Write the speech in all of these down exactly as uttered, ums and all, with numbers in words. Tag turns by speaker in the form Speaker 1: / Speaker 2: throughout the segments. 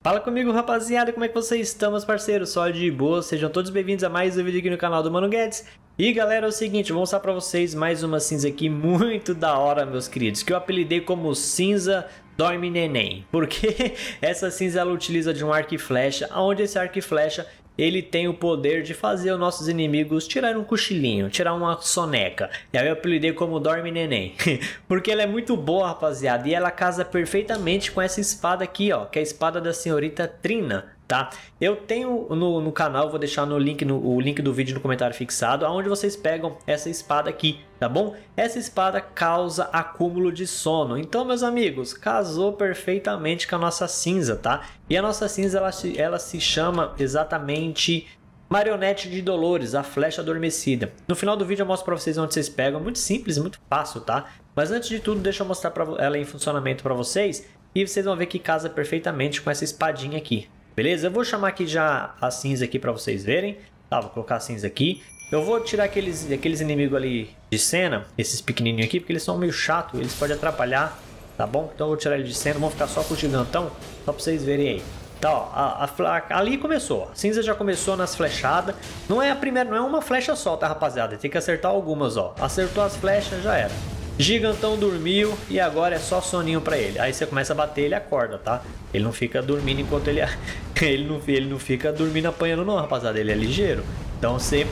Speaker 1: Fala comigo, rapaziada, como é que vocês estão, meus parceiros? Só de boa, sejam todos bem-vindos a mais um vídeo aqui no canal do Mano Guedes. E galera, é o seguinte, vou mostrar pra vocês mais uma cinza aqui muito da hora, meus queridos, que eu apelidei como Cinza Dorme Neném, porque essa cinza ela utiliza de um arco e flecha, onde esse arco e flecha ele tem o poder de fazer os nossos inimigos tirar um cochilinho, tirar uma soneca. E aí eu apelidei como Dorme Neném, porque ela é muito boa, rapaziada, e ela casa perfeitamente com essa espada aqui, ó, que é a espada da senhorita Trina, tá? Eu tenho no, no canal, vou deixar no link, no, o link do vídeo no comentário fixado, aonde vocês pegam essa espada aqui, tá bom? Essa espada causa acúmulo de sono. Então, meus amigos, casou perfeitamente com a nossa cinza, tá? E a nossa cinza, ela, ela se chama exatamente Marionete de Dolores, a flecha adormecida. No final do vídeo eu mostro pra vocês onde vocês pegam, muito simples, muito fácil, tá? Mas antes de tudo, deixa eu mostrar pra ela em funcionamento pra vocês, e vocês vão ver que casa perfeitamente com essa espadinha aqui. Beleza? Eu vou chamar aqui já a cinza aqui para vocês verem. Tá, vou colocar a cinza aqui. Eu vou tirar aqueles, aqueles inimigos ali de cena, esses pequenininhos aqui, porque eles são meio chatos, eles podem atrapalhar, tá bom? Então eu vou tirar ele de cena, vamos ficar só com o gigantão, só para vocês verem aí. Tá, ó, a, a, ali começou, a cinza já começou nas flechadas. Não é a primeira, não é uma flecha só, tá, rapaziada? Tem que acertar algumas, ó. Acertou as flechas, já era. Gigantão dormiu e agora é só soninho pra ele. Aí você começa a bater, ele acorda, tá? Ele não fica dormindo enquanto ele... ele, não, ele não fica dormindo apanhando não, rapaziada. Ele é ligeiro. Então você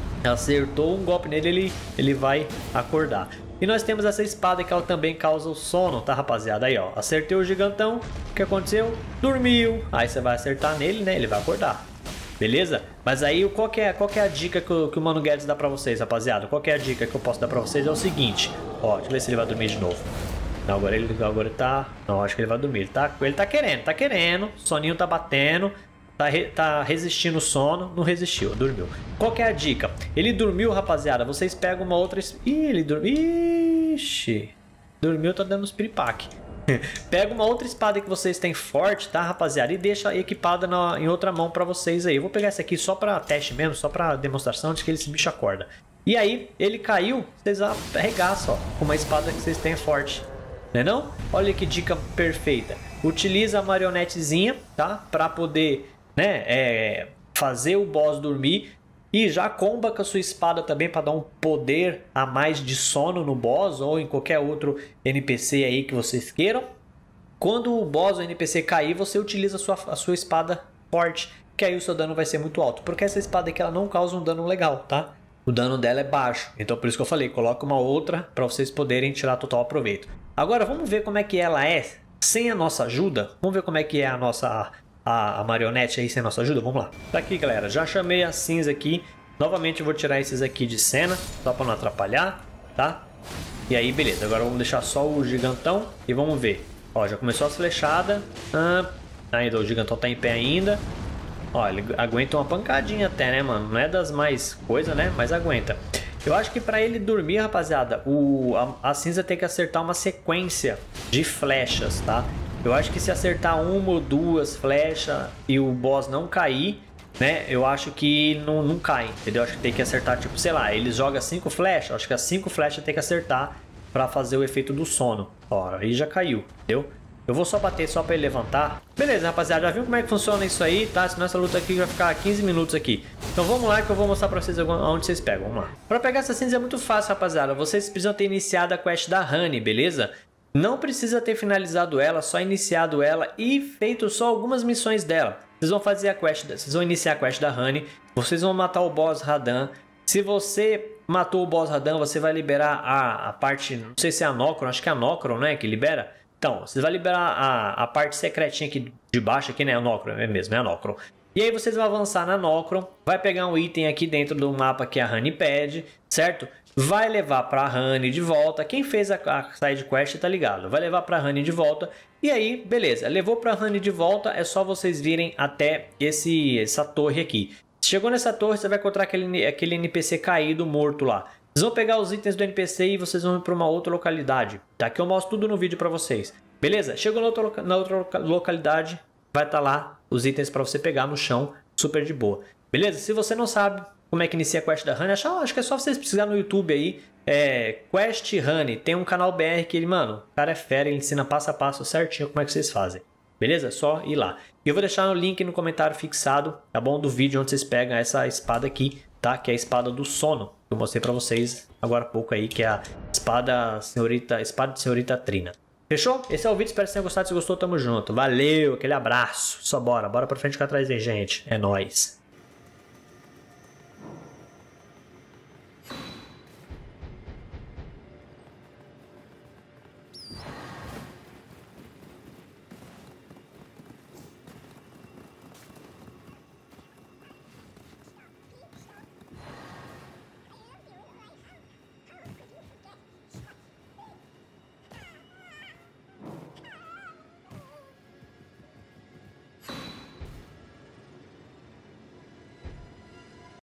Speaker 1: acertou um golpe nele, ele, ele vai acordar. E nós temos essa espada que ela também causa o sono, tá, rapaziada? Aí, ó. Acertei o gigantão. O que aconteceu? Dormiu. Aí você vai acertar nele, né? Ele vai acordar. Beleza? Mas aí qual que é, qual que é a dica que o, que o Mano Guedes dá pra vocês, rapaziada? Qual que é a dica que eu posso dar pra vocês? É o seguinte. Ó, deixa eu ver se ele vai dormir de novo. Não, agora ele, agora ele tá... Não, acho que ele vai dormir. Ele tá, ele tá querendo, tá querendo. Soninho tá batendo. Tá, re, tá resistindo o sono. Não resistiu, dormiu. Qual que é a dica? Ele dormiu, rapaziada. Vocês pegam uma outra... Ih, ele dormiu. Ixi. Dormiu, tá dando uns piripaque. Pega uma outra espada que vocês têm forte, tá, rapaziada? E deixa equipada na, em outra mão pra vocês aí. Eu vou pegar essa aqui só pra teste mesmo, só pra demonstração de que esse bicho acorda. E aí, ele caiu, vocês arregaçam, ó, com uma espada que vocês têm forte. Não é não? Olha que dica perfeita. Utiliza a marionetezinha, tá? Pra poder, né, é, fazer o boss dormir. E já comba com a sua espada também para dar um poder a mais de sono no boss ou em qualquer outro N P C aí que vocês queiram. Quando o boss ou N P C cair, você utiliza a sua, a sua espada forte, que aí o seu dano vai ser muito alto. Porque essa espada aqui ela não causa um dano legal, tá? O dano dela é baixo. Então por isso que eu falei, coloca uma outra para vocês poderem tirar total aproveito. Agora vamos ver como é que ela é sem a nossa ajuda. Vamos ver como é que é a nossa... A, a marionete aí sem a nossa ajuda, vamos lá. Tá aqui, galera, já chamei a cinza aqui. Novamente eu vou tirar esses aqui de cena, só para não atrapalhar, tá? E aí, beleza, agora vamos deixar só o gigantão e vamos ver. Ó, já começou as flechadas. Ah, ainda o gigantão tá em pé ainda. Ó, ele aguenta uma pancadinha até, né, mano? Não é das mais coisa, né? Mas aguenta. Eu acho que para ele dormir, rapaziada, o, a, a cinza tem que acertar uma sequência de flechas, tá? Eu acho que se acertar uma ou duas flechas e o boss não cair, né? Eu acho que não, não cai, entendeu? Eu acho que tem que acertar, tipo, sei lá, ele joga cinco flechas, acho que as cinco flechas tem que acertar pra fazer o efeito do sono. Ó, aí já caiu, entendeu? Eu vou só bater só pra ele levantar. Beleza, rapaziada, já viu como é que funciona isso aí, tá? Senão essa luta aqui vai ficar quinze minutos aqui. Então vamos lá que eu vou mostrar pra vocês onde vocês pegam, vamos lá. Pra pegar essa cinza é muito fácil, rapaziada. Vocês precisam ter iniciado a quest da Honey, beleza? Não precisa ter finalizado ela, só iniciado ela e feito só algumas missões dela. Vocês vão fazer a quest, vocês vão iniciar a quest da Honey, vocês vão matar o boss Radan. Se você matou o boss Radan, você vai liberar a, a parte, não sei se é a Nokron, acho que é a Nokron, né, que libera. Então, você vai liberar a, a parte secretinha aqui de baixo, aqui, né, a Nokron, é mesmo, é a Nokron. E aí vocês vão avançar na Nokron, vai pegar um item aqui dentro do mapa que é a Honey Pad, certo? Vai levar pra Honey de volta. Quem fez a, a side quest tá ligado. Vai levar pra Honey de volta. E aí, beleza. Levou pra Honey de volta. É só vocês virem até esse, essa torre aqui. Chegou nessa torre, você vai encontrar aquele, aquele N P C caído, morto lá. Vocês vão pegar os itens do N P C e vocês vão ir pra uma outra localidade. Tá? Que eu mostro tudo no vídeo pra vocês. Beleza? Chegou na outra, na outra localidade. Vai estar lá os itens pra você pegar no chão. Super de boa. Beleza? Se você não sabe como é que inicia a quest da Honey, acho, acho que é só vocês pesquisar no YouTube aí, é, Quest Honey, tem um canal B R que ele, mano, o cara é fera, ele ensina passo a passo certinho como é que vocês fazem. beleza? Só ir lá. E eu vou deixar o link no comentário fixado, tá bom? Do vídeo onde vocês pegam essa espada aqui, tá? Que é a espada do sono, que eu mostrei pra vocês agora há pouco aí, que é a espada, senhorita, espada de senhorita Trina. Fechou? Esse é o vídeo, espero que vocês tenham gostado. Se gostou, tamo junto. Valeu, aquele abraço. Só bora, bora pra frente ficar atrás aí, gente. É nóis.